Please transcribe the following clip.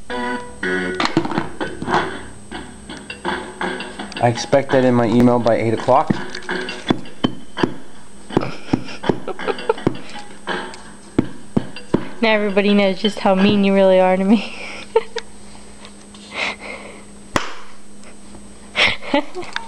I expect that in my email by 8 o'clock. Now everybody knows just how mean you really are to me.